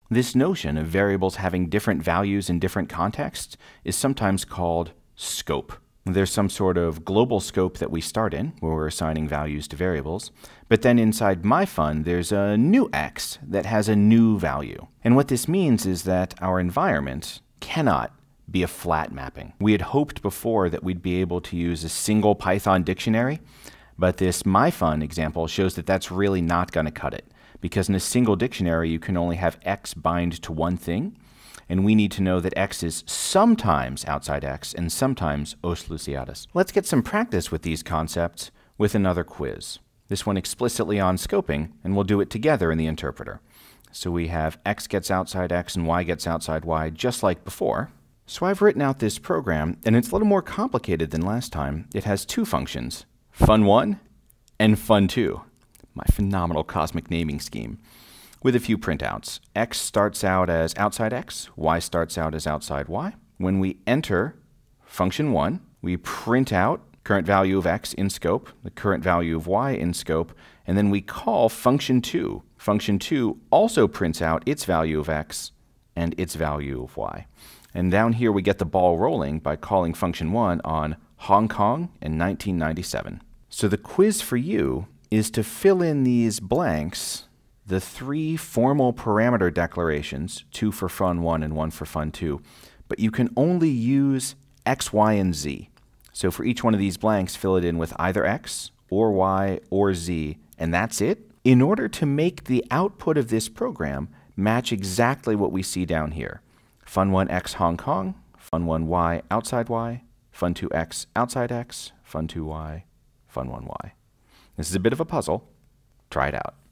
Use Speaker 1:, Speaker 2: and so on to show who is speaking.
Speaker 1: This notion of variables having different values in different contexts is sometimes called scope. There's some sort of global scope that we start in, where we're assigning values to variables, but then inside myfun, there's a new x that has a new value. And what this means is that our environment cannot be a flat mapping. We had hoped before that we'd be able to use a single Python dictionary, but this myfun example shows that that's really not going to cut it, because in a single dictionary you can only have x bind to one thing, and we need to know that x is sometimes outside x and sometimes os Luciatus. Let's get some practice with these concepts with another quiz. This one explicitly on scoping, and we'll do it together in the interpreter. So we have x gets outside x and y gets outside y, just like before. So I've written out this program, and it's a little more complicated than last time. It has two functions, fun1 and fun2, my phenomenal cosmic naming scheme, with a few printouts. X starts out as outside x, y starts out as outside y. When we enter function 1, we print out current value of x in scope, the current value of y in scope, and then we call function 2. Function 2 also prints out its value of x and its value of y. And down here we get the ball rolling by calling function 1 on Hong Kong in 1997. So the quiz for you is to fill in these blanks, the three formal parameter declarations, 2 for fun1 and 1 for fun2, but you can only use x, y, and z. So for each one of these blanks, fill it in with either x or y or z, and that's it. In order to make the output of this program match exactly what we see down here, fun1x Hong Kong, fun1y outside y, fun2x outside x, fun2y, fun1y. This is a bit of a puzzle. Try it out.